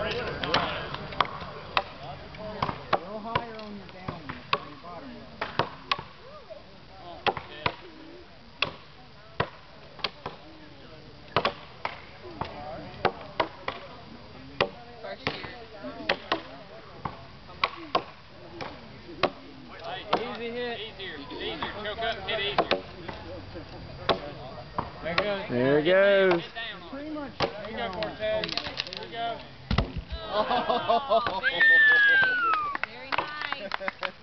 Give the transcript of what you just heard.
higher on your down, on your bottom one. Easy hit. Easier. Choke up, hit easier. There it goes. There it goes. Pretty much. There you go, Cortez. There you go. Oh, very nice. Very nice.